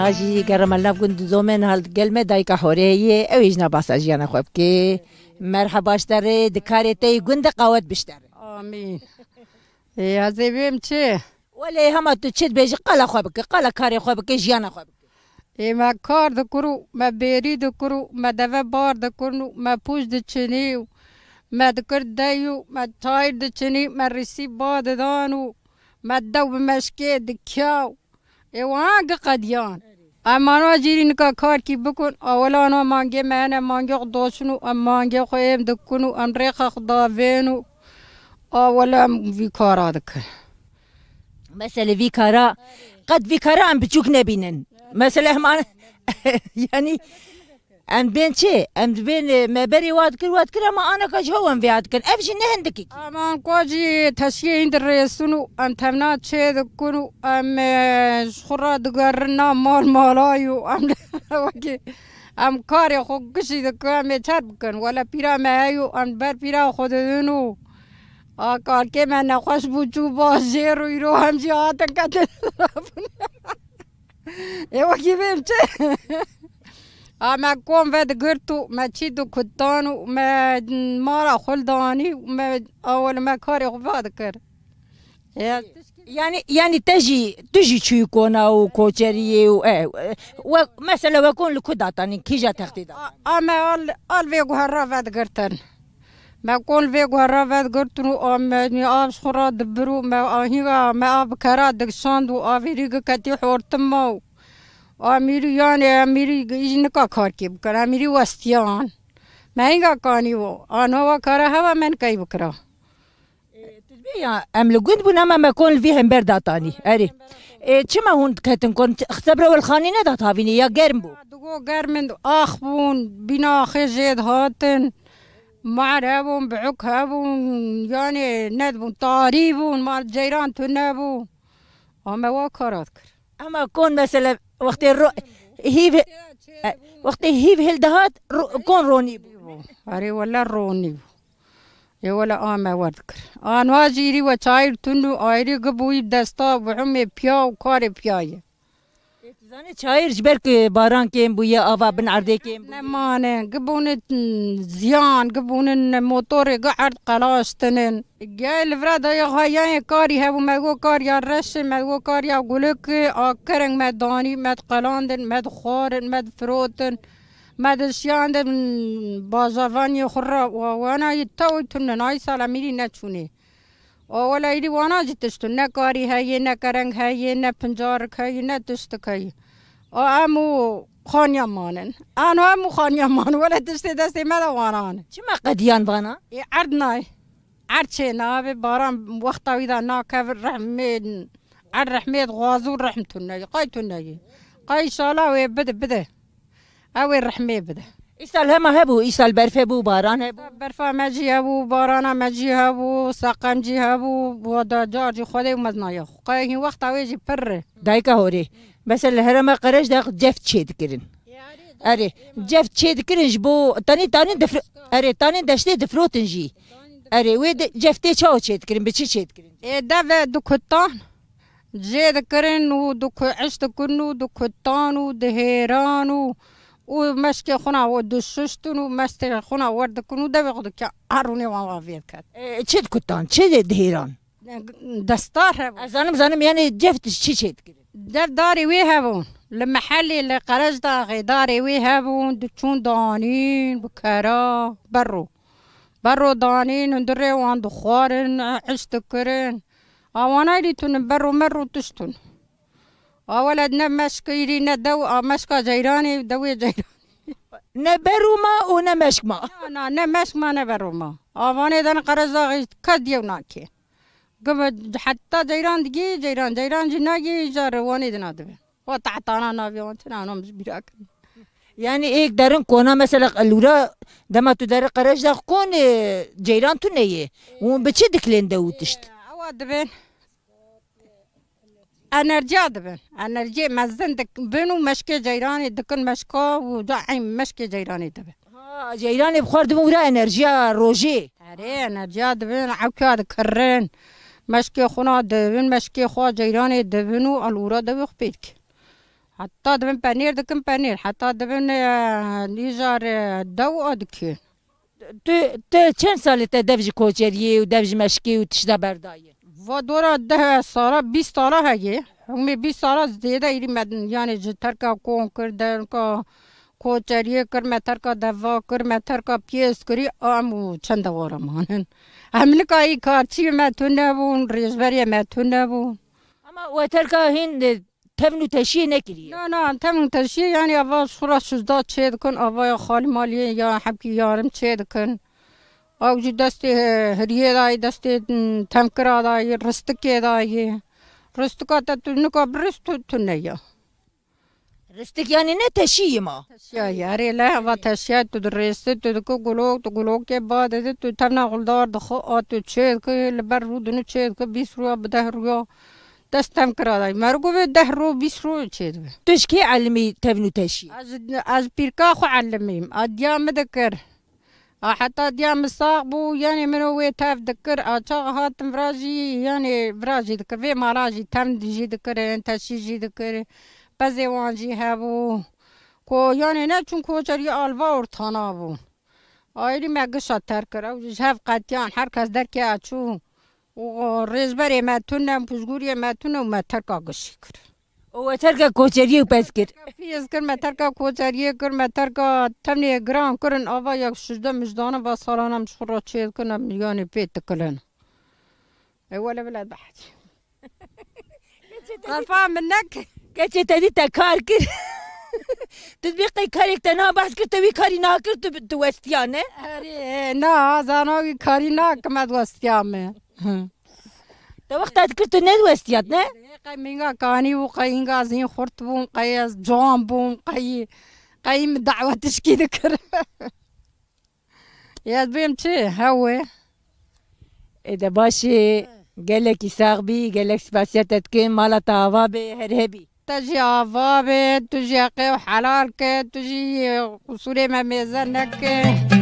هاجی گرم الله بگند زمین حال گلمه دای که خوریه اویج نباس اجیان خوب که مرحباش داره دکاره تی گند قوت بیشتر. آمین. از بیم چه؟ ولی همه تو چت بیج قلا خوب که قلا کاری خوب که جیان خوب. ما کار دکرو ما بیری دکرو ما دوا بار دکرنو ما پوش دچنیو ما دکر دایو ما تایر دچنی ما رسی باد دانو ما دو بمشکی دکیاو ایوان قدیان اما جیرین کا کار کی بکن اولا انا مانگه من مانگه دوشنو مانگه خویم دکنو ام ریخ خدا وینو اولا وی کارا دکن مثلا وی کارا قد وی کارا ام بچوک نبینن مثلا همان يعني ام بين شيء ام بين ما بري واد كر اما انا كجهوم في عاد كن افش نهندك اما كوجي تشيين دريسونو ام تمنات شي دكونو ام خرا دغرنا مال مالايو ام وكي ام كاري خو كشي دك ام تشربكن ولا بيرا مايو ام بر بيرا خودنو كار كي من خوش بوجو با زيرو يرو هم جاتن كت وكي بيمشي ما كون فد قرتو ما تشيدو كتانو ما مارا خلداني ما اول ما كاري غفادكر يعني تجي تشيكونا وكوتشري ومثلا وكون لكوداتاني كي جا تخديدا اما الفيغو هرافات قرتن ما كون فيغو هرافات قرتنو ام خرا دبرو ما هيغا ما اب كرات دكساندو افيريغ كتي حورتمو آمیری یعنی آمیری این کا کار کی بکر آمیری وستیان مهنگا کانی و آنها کاره هوا من کی بکره تبیا امل گند بنا ما کن فيهم برداتانی اری چما هون کتن کن اختبر والخانی ندات هاوینی یا گرم بو دو گرم آخ بون بنا خجید هاتن معربون بعک هبون یعنی ندبون طاریبون مال جیران تو نبون اما وا کارات کر اما کن مثلا وقتی هیو هلدهات کن رونی بو اری ولا رونی بو ولا آما وردکر آنها جیری و چایر تنو آیری گبوی دستا و عمی پیا و کار پیایه زنی چایر جبر که باران کم بویا آوا بن عرده کم نمانه گبونه زیان گبونه موتور گعرد قلاشتنن گای لفراد های خواهی کاری هبو مگو کاری رش مگو کاری گلک آکرنگ مدانی مد قلاندن مد خورن مد فروتن مد شیاندن بازوانی خورا وانا یتاوی تنن آی سالا میری نچونه اولا ایدی وانا جتشتن نه کاری هایی نه کرنگ هایی نه پنجارک هایی نه تشتک هایی امو خانیا مانن آنها امو خانیا مان ولا دستی مدوانان چما قدیان وانا عردنای عرد چه نابه باران وقتا ویدا ناکفر رحمید عرد رحمید غازور رحمتونه قایتونه قای شالا وی بده اوی رحمه بده ایسال همه هبو ایسال برفه بو باران هبو برفه مجی هبو باران مجی هبو ساقم جی هبو بودا جارجی خوده و مزنایخ قای وقتا ویجی پر دایکا هوری مثلا هرما قرش داخ جفت چید کرن اره جفت چید کرنج بو تانی دفر اره تانی دشته دفروتن جی اره وی جفته چاو چید کرن بچی چید کرن دو دکتان جید کرن و دک عشت کنو دکتان و دهیران و مشکی خونه و دششتن و مشتی خونه ورد کنو دو بخود که ارونی وافیت کرد چه دکتان چه دهیران دستار هبو از زنم یعنی جفتش چی چید کرن در داری وی هبون لمحلی لقرج داغی داری وی هبون چون دانین بکرا برو دانین و دره وان دخوارن عشت کرن آوانا ایتون برو مرو تشتون اولد نمشکیری ندو مشکا جیرانی دوی جیرانی نبرو ما و نمشک ما نه نمشک ما نبرو ما آوانی دن قرج داغی کدیو ناکی حتى جيران دقي جيران جناقي جارواني دنادبه وتعطانا نابيون تنانو مش بيراك يعني ايك دارن كونا مثلا اللورا دما تدار قرش دا كون جيران تنيه وبتشي دكلين دوتشت عواد انرجي مزن دك بنو مشكي جيراني دكن مشكا ودعي مشكي جيراني دبه جيراني بخور دمورا انرجيا روجي اري انرجيا دبن عوكا دكرن مشکی خونه دبن مشکی خواه جیران دبنو الورا دبخ پیک حتى دبن بانير دكن بانير حتى دبن نيجار دو أدكي. تو چند ساله ته دبج کوچریه و دبج مشکی و تشدا بردایه و دورا 10 ساله 20 ساله هایی همه 20 ساله زیاده ایری مدن یعنی جتر کا کون کردن کا کوچریه کر متر کا دوا کر متر کا پیس کری آمو چند وارا مانن همین کاری کارچی متونه بون ریزبری متونه بون اما وتر کا هند تبنو تشیه نکریه نه تمن تشیه یعنی اول صورت شزدا چه دکن اول خالی مالیه یا حبکی یارم چه دکن او جو دست هریه دای دست تمکرا دای رستکی دای رستکا تا تو نکا برست تو نیا رستک یعنی نه تشیه ما تشیه یاری له و تشیه تو درست تو دکو گلوک که بعد تو تمنا غلدار دخو تو چه که لبر رو دنو چه که 20 رو 10 رو دستم کرده مرگو به 10 رو 20 رو چه دو توش کی علمی تبنو تشیه از پیرکا خو علمیم ادیام دکر حتی دیام ساق بو یعنی منو وی تاف دکر اچاق هاتم براجی یعنی براجی دکر وی ماراجی تم دیجی دکر تشیجی دکر بزیوانجی هبو کو یعنی نه چون کوچری آلوا ارتانا بو آیری مگشا تر کرد و جهف قطیان هر کس در که اچو و ریزبری متونم پشگوری متونم و مترکا گشی کرد و ترکا کوچریه و پس کرد پیز کرد مترکا کوچریه کرد مترکا تمنی گران کرن آوا یک شجده مجدانه و سالانم شخورا چید کنم یعنی پیت کلن اولا بلد بحجی غرفا منک کچه تدی تا کار کرد تدبیقی کاری تنها بس کرد توی کاری نکرد تو وستیانه نه زناوی کاری نکمد وستیامه تو وقت کرد تو ند وستیات نه قی منگا کانی و قی اینگا زین خورت بون قی از جوان بون قی دعوتش کی دکر یاد بیم چه هوه ایده باشه گلکی ساق بی گلک سپاسیتت کن مالا تاوا به هره بی تجي عفابة تجي قيو حلال كي تجي قصوري ما ميزانك